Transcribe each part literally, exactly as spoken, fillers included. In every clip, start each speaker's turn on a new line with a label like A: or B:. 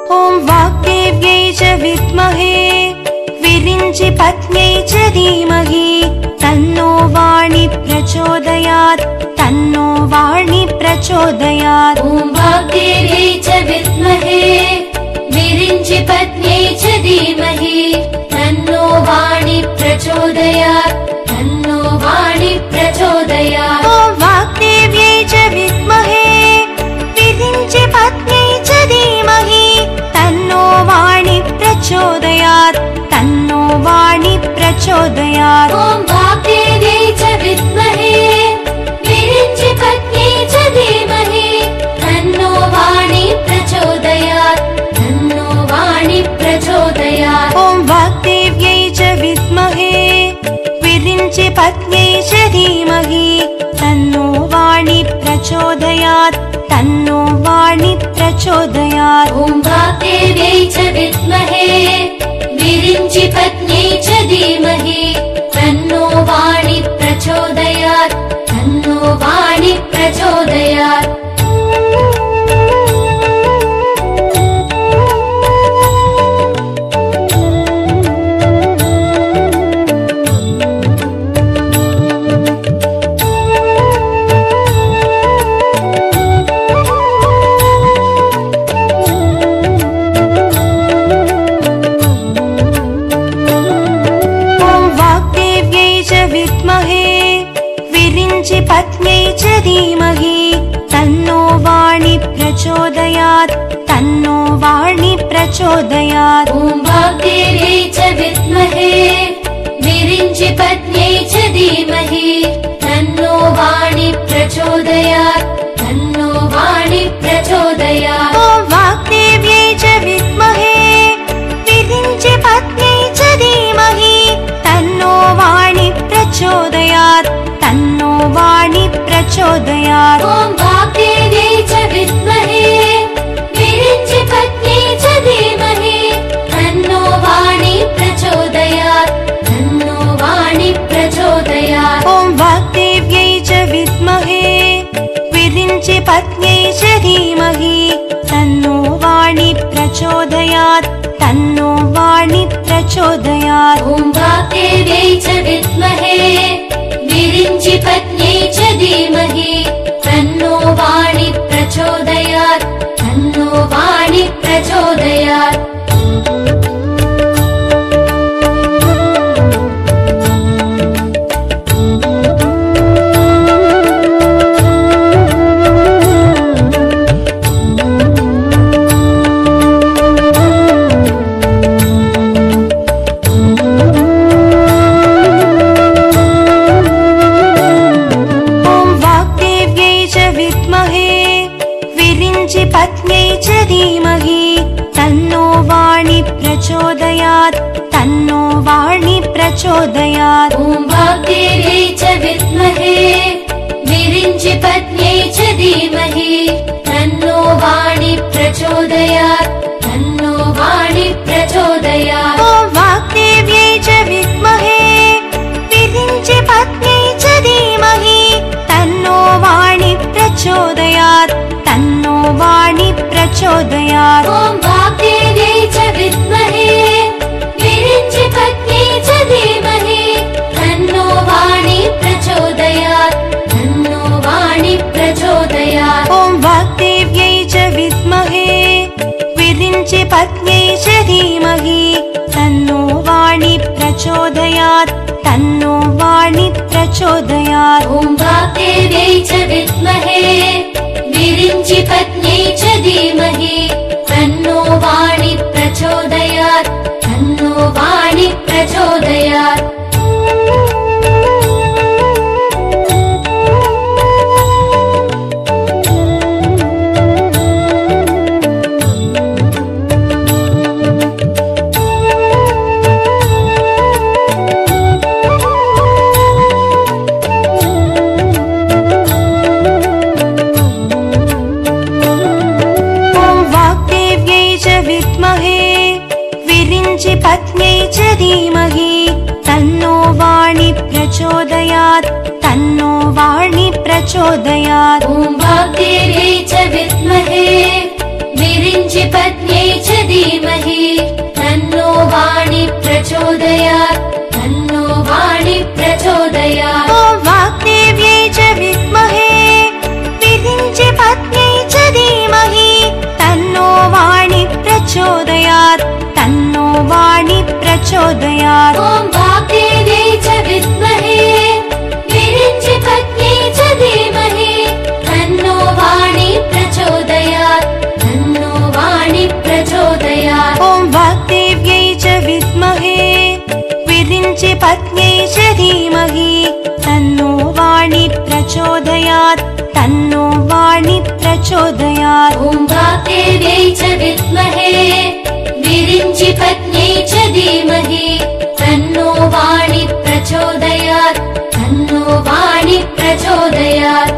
A: ॐ वाग्देव्यै च विद्महे विरिञ्चि पत्न्यै च धीमहि तन्नो वाणी प्रचोदयात् तन्नो वाणी प्रचोदयात्।
B: ॐ वाग्देव्यै च विद्महे विरिञ्चि पत्न्यै च धीमहि तन्नो वाणी प्रचोदयात् तन्नो वाणी प्रचोदयात्।
A: ॐ वाग्देव्यै च विद्महे विरिञ्चि पत्न्यै च धीमहि तन्नो वाणी प्रचोदयात् तन्नो वाणी प्रचोदयात्।
B: ॐ वाग्देव्यै च विद्महे विरिञ्चि पत्न्यै च धीमहि तन्नो वाणी प्रचोदयात् तन्नो वाणी प्रचोदयात्।
A: ॐ वाग्देव्यै च विद्महे विरिञ्चि पत्न्यै च धीमहि तन्नो वाणी प्रचोदयात् तन्नो वाणी प्रचोदयात्।
B: ॐ वाग्देव्यै च विद्महे विरिञ्चि पत्न्यै च धीमहि तन्नो वाणी प्रचोदयात् तन्नो वाणी प्रचोदयात्।
A: पत्न्यै च धीमहि तन्नो वाणी प्रचोदयात् तन्नो वाणी प्रचोदयात्।
B: ॐ वाग्देव्यै च विद्महे विरिञ्चि पत्न्यै च धीमहि तन्नो वाणी प्रचोदयात् तन्नो वाणी प्रचोदयात्।
A: ॐ वाग्देव्यै च विद्महे विरिञ्चि पत्न्यै च धीमहि तन्नो वाणी प्रचोदयात् तन्नो वाणी प्रचोदयात्।
B: ॐ वाग्देव्यै च विद्महे विरिञ्चि पत्न्यै च धीमहि तन्नो वाणी प्रचोदयात् तन्नो वाणी प्रचोदयात्।
A: ॐ वाग्देव्यै च विद्महे विरिञ्चि पत्न्यै च धीमहि तन्नो वाणी प्रचोदयात् तन्नो वाणी प्रचोदयात्।
B: ॐ वाग्देव्यै च विद्महे विरिञ्चि पत्न्यै च धीमहि तन्नो वाणी प्रचोदयात् तन्नो वाणी प्रचोदयात्।
A: पत्न्यै च धीमहि तन्नो वाणी प्रचोदयात् तन्नो वाणी प्रचोदयात्।
B: ॐ वाग्देव्यै च विद्महे विरिञ्चि पत्न्यै च धीमहि तन्नो वाणी प्रचोदयात् तन्नो वाणी प्रचोदयात्।
A: ॐ वाग्देव्यै च विद्महे विरिञ्चि पत्न्यै च धीमहि तन्नो वाणी प्रचोदयात् तन्नो वाणी प्रचोदयात्।
B: ॐ वाग्देव्यै च विद्महे विरिञ्चि पत्न्यै च धीमहि तन्नो वाणी प्रचोदयात् तन्नो वाणी प्रचोदयात्।
A: ॐ वाग्देव्यै च विद्महे विरिञ्चि पत्न्यै च धीमहि तन्नो वाणी प्रचोदयात् तन्नो वाणी प्रचोदयात्।
B: ॐ वाग्देव्यै च विद्महे विरिञ्चि पत्न्यै च धीमहि तन्नो वाणी प्रचोदयात् तन्नो वाणी प्रचोदयात्।
A: पत्न्यै च धीमहि तन्नो वाणी प्रचोदयात् तन्नो वाणी प्रचोदयात्।
B: ॐ वाग्देव्यै च विद्महे विरिञ्चि पत्न्यै च
A: प्रचोदयात्।
B: ॐ वाग्देव्यै च विद्महे विरिञ्चि पत्न्यै च धीमहि तन्नो वाणी प्रचोदयात् तन्नो वाणी प्रचोदयात्।
A: ॐ वाग्देव्यै च विद्महे विरिञ्चि पत्न्यै च धीमहि तन्नो वाणी प्रचोदयात् तन्नो वाणी प्रचोदयात्।
B: ॐ वाग्देव्यै च विद्महे विरिञ्चि पत्न्यै च धीमहि तन्नो वाणी प्रचोदयात् तन्नो वाणी प्रचोदयात्।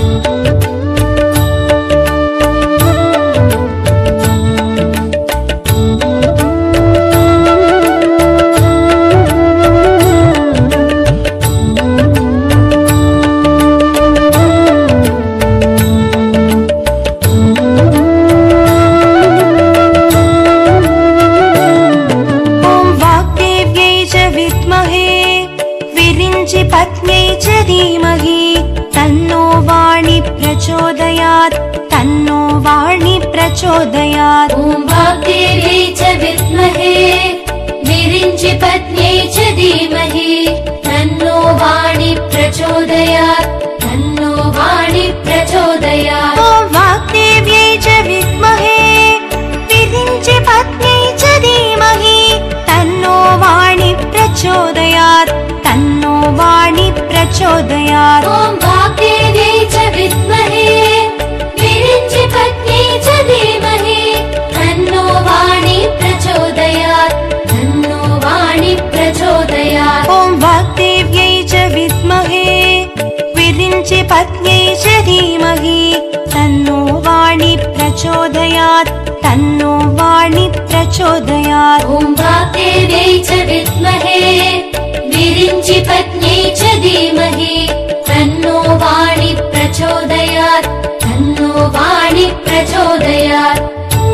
A: पत्न्यै च धीमहि तन्नो वाणी प्रचोदयात् तन्नो वाणी प्रचोदयात्।
B: ॐ वाग्देव्यै च विद्महे विरिञ्चि पत्न्यै च धीमहि तन्नो वाणी प्रचोदयात् तन्नो वाणी प्रचोदयात्।
A: ॐ वाग्देव्यै च विद्महे विरिञ्चि पत्न्यै च धीमहि तन्नो वाणी प्रचोदयात् तन्नो वाणी प्रचोदयात्।
B: ॐ वाग्देव्यै च विद्महे विरिञ्चि पत्न्यै च धीमहि तन्नो वाणी प्रचोदयात् तन्नो वाणी प्रचोदयात्।
A: ॐ वाग्देव्यै च विद्महे विरिञ्चि पत्न्यै च धीमहि तन्नो वाणी प्रचोदयात् तन्नो वाणी प्रचोदयात्।
B: ॐ वाग्देव्यै च विद्महे विरिञ्चि पत्न्यै च धीमहि तन्नो वाणी प्रचोदयात् तन्नो वाणी प्रचोदयात्।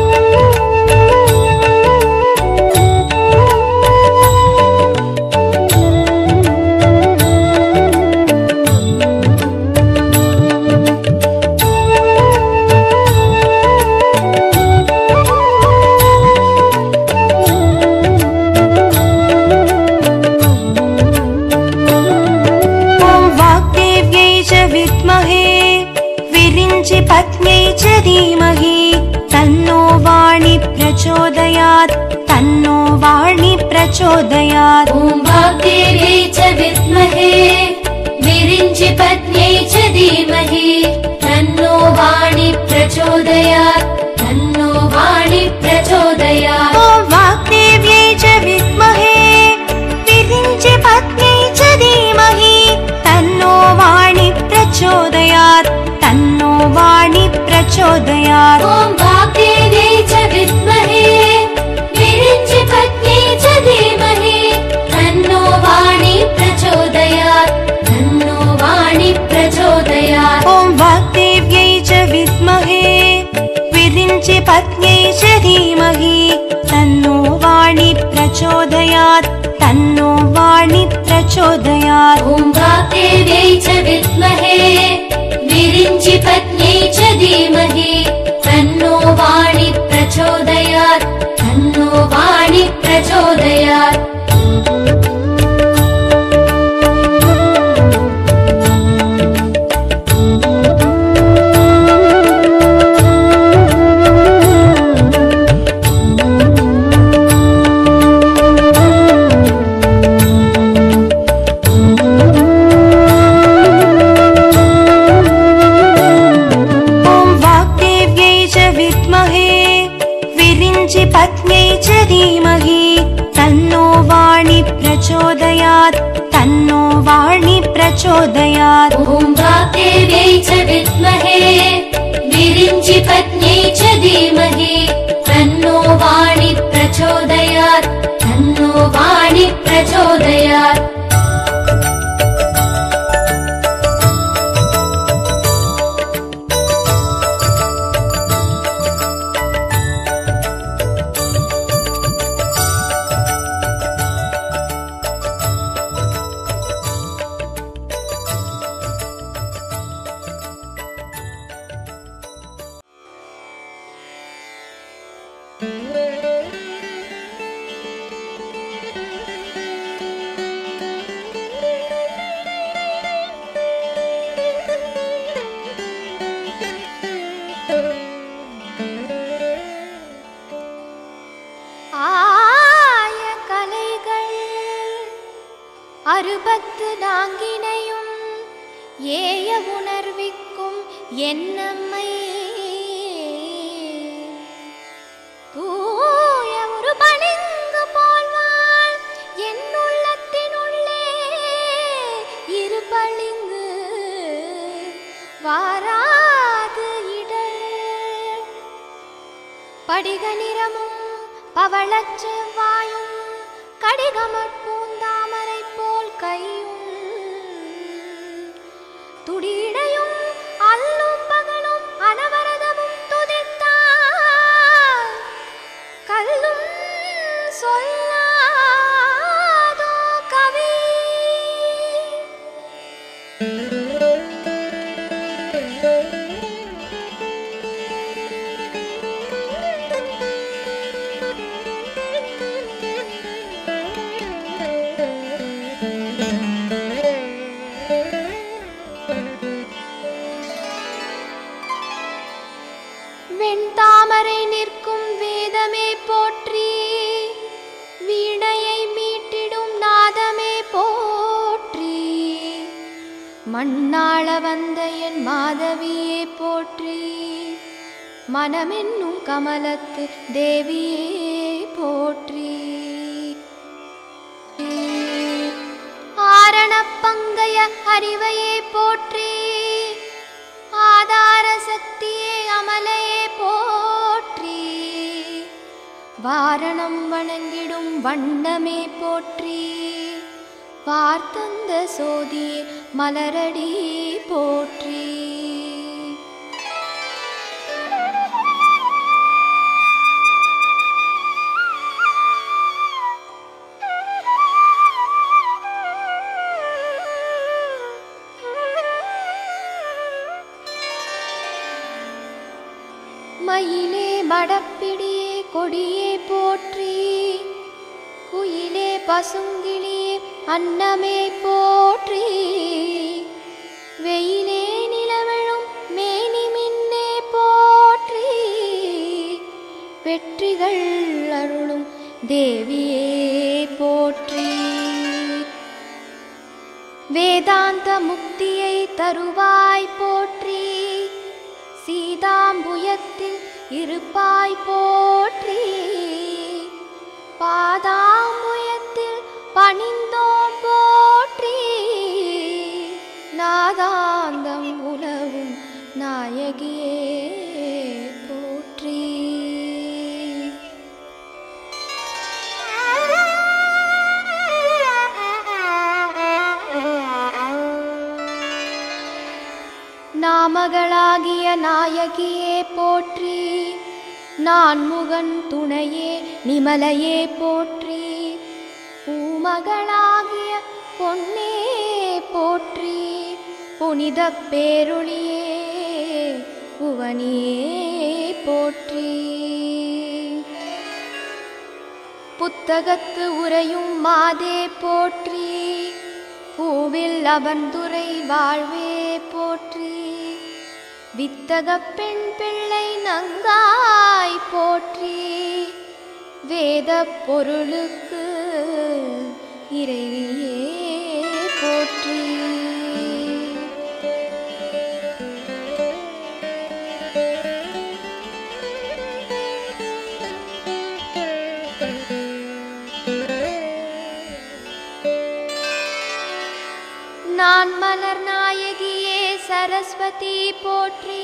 A: पत्न्यै च धीमहि तन्नो वाणी प्रचोदयात् तन्नो वाणी प्रचोदयात्।
B: ॐ वाग्देव्यै च विद्महे विरिञ्चि पत्न्यै च धीमहि तन्नो वाणी प्रचोदयात् तन्नो वाणी प्रचोदयात्।
A: ॐ वाग्देव्यै च विद्महे विरिञ्चि पत्न्यै च धीमहि तन्नो वाणी प्रचोदयात् तन्नो वाणी प्रचोदयात्।
B: ॐ वाग्देव्यै च विद्महे विरिञ्चि पत्न्यै च धीमहि तन्नो वाणी प्रचोदयात् तन्नो वाणी प्रचोदयात्।
A: ॐ वाग्देव्यै च विद्महे विरिञ्चि पत्न्यै च धीमहि तन्नो वाणी प्रचोदयात् तन्नो वाणी प्रचोदयात्।
B: ॐ वाग्देव्यै च विद्महे विरिञ्चि पत्न्यै च धीमहि तन्नो वाणी प्रचोदयात् तन्नो वाणी प्रचोदयात्।
A: पत्न्यै च धीमहि तन्नो वाणी प्रचोदयात् तन्नो वाणी प्रचोदयात्।
B: ॐ वाग्देव्यै च विद्महे विरिञ्चि पत्न्यै च धीमहि तन्नो वाणी प्रचोदयात् तन्नो वाणी प्रचोदयात्।
C: பாங்கினையும் ஏய உணர்விக்கும் என்னம்மை தூய ஒரு பளிங்கு போல்வாள் என் உள்ளத்தினுள்ளே இரு பளிங்கு வாராது இடர் படிக நிறமும் பவளச் செவ்வாயும் கடிகமற் பூந்தாமரை போல் கையும் துடிடையும் அல்லும் பகலும் அனவரதமும் துதித்தார் கல்லும் சொல்லாதோ கவி வெண்தாமரை நிற்கும் வேதமே போற்றி வீணையை மீட்டிடும் நாதமே போற்றி மண்ணாள வந்த என் மாதவியே போற்றி மனமென்னும் கமலத்து தேவியே போற்றி ஆரணப்பங்கைய அறிவையே போற்றி ஆதார சக்தியே அமலையே போற்றி வாரணம் வணங்கிடும் வண்ணமே போற்றி வார்த்தந்த சோதியே மலரடி போற்றி மயிலே மடப்பிடியே கொடியே போற்றி குயிலே பசுங்கிளியே அன்னமே போற்றி வெயிலே நிலவழும் மேனி மின்னே போற்றி வெற்றிகள் அருளும் தேவியே போற்றி வேதாந்த முக்தியை தருவாய் போற்றி சீதாம்புயத்தில் இருப்பாய் போற்றி பாதாம்புயத்தில் பணிந்தோம் போற்றி நாதாந்தம் உலவும் நாயகியே போற்றி நாமகளாகிய நாயகியே போற்றி நான்முகன் துணையே நிமலையே போற்றி பூமகளாகிய பொன்னே போற்றி புனித பேருளியே புவனியே போற்றி புத்தகத்து உரையும் மாதே போற்றி பூவில் அவந்துரை வாழ்வே போற்றி வித்தக பெண் பிள்ளை நங்காய் போற்றி வேத பொருளுக்கு இறைவியே போற்றி நான் மலர் நாயகியே சரஸ்வதி போற்றி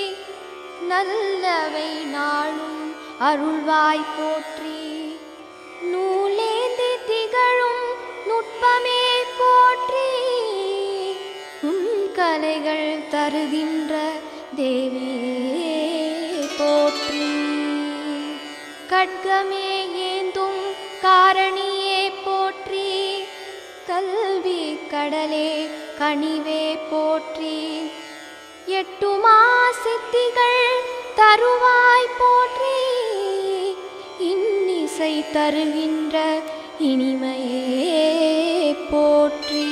C: நல்லவை நாளும் அருள்வாய் போற்றி நூலேந்தி திகழும் நுட்பமே போற்றி உன் கலைகள் தருகின்ற தேவியே போற்றி கட்கமே ஏந்தும் காரணியே போற்றி கல்வி கடலே கனிவே போற்றி எட்டுமா சித்திகள் தருவாய் போற்றி இன்னிசை தருகின்ற இனிமையே போற்றி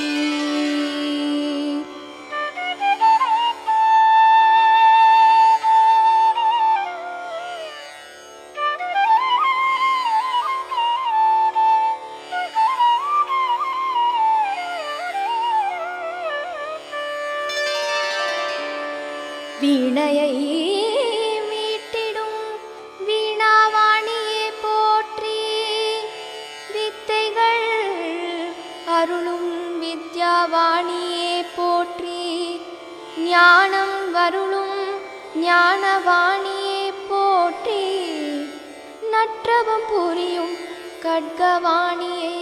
C: கட்கவாணியே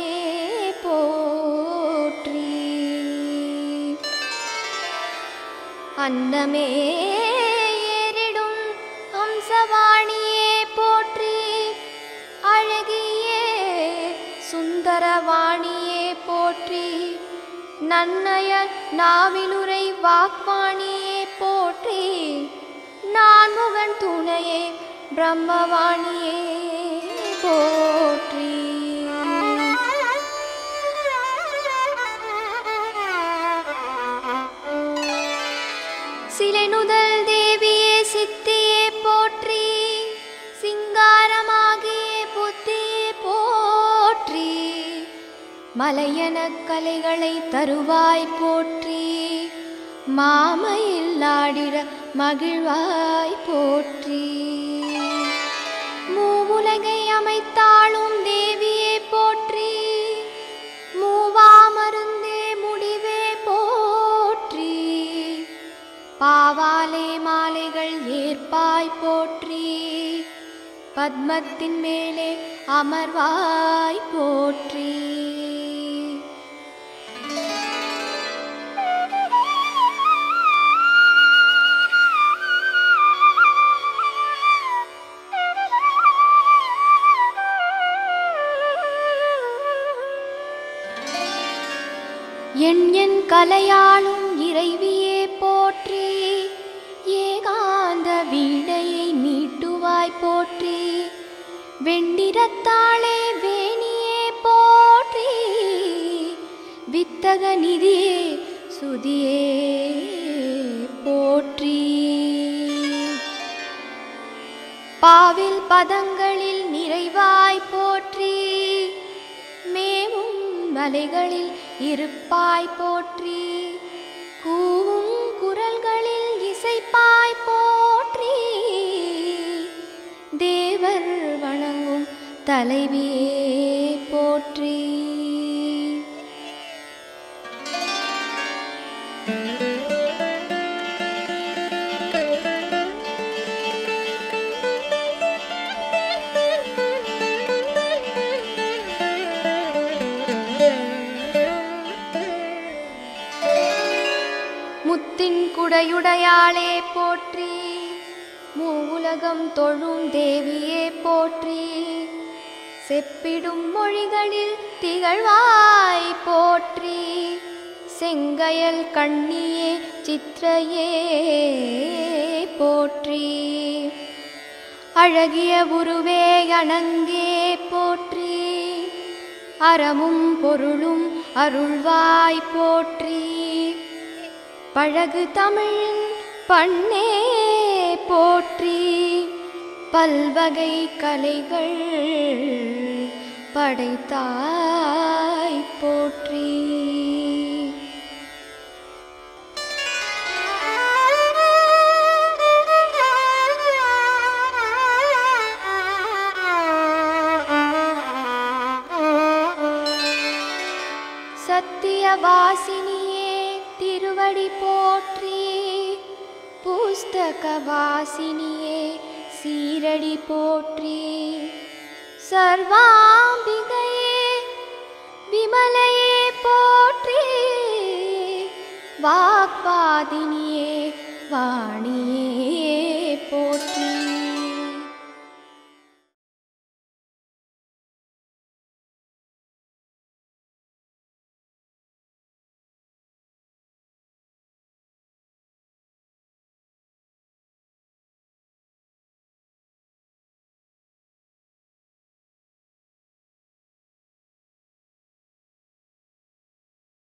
C: போற்றி. அன்னமே ஏறிடும் ஹம்சவாணியே போற்றி. அழகியே சுந்தரவாணியே போற்றி. நன்னய நாவிலுரை வாக்வாணியே போற்றி. நான்முகன் துணையே பிரம்மவாணியே போற்றி. சிலைநுதல் தேவியே சித்தியே போற்றி. சிங்காரமாகிய புத்தியே போற்றி. மலையன கலைகளை தருவாய் போற்றி. மாமையில் ஆடிட மகிழ்வாய் போற்றி. மூவுலகை அமைத்தாளும் தேவியே போற்றி. மூவா மருந்தே முடிவே போற்றி. பாவாலே மாலைகள் ஏற்பாய் போற்றி. பத்மத்தின் மேலே அமர்வாய் போற்றி. என் என் கலையாளும் இறைவியே போற்றி. ஏகாந்த வீணையை மீட்டுவாய் போற்றி. வெண்டிரத்தாளே வேணியே போற்றி. வித்தக நிதியே சுதியே போற்றி. பாவில் பதங்களில் நிறைவாய் போற்றி. மேவும் மலைகளில் இருப்பாய் போற்றி. கூவும் குரல்களில் இசைப்பாய் போற்றி. தேவர் வணங்கும் தலைவியே போற்றி. முத்தின் குடையுடையாளே போற்றி. மூவுலகம் தொழும் தேவியே போற்றி. செப்பிடும் மொழிகளில் திகழ்வாய் போற்றி. செங்கயல் கண்ணியே சித்ரையே போற்றி. அழகிய உருவே அணங்கே போற்றி. அறமும் பொருளும் அருள்வாய் போற்றி. பழகு தமிழின் பண்ணே போற்றி. பல்வகை கலைகள் படைத்தாய் போற்றி. சத்தியவாசினியே திருவடி போற்றி. புஸ்தக வாசினியே சீரடி போற்றி. சர்வாம்பிகையே விமலையே போற்றி. வாக்பாதினியே வாணியே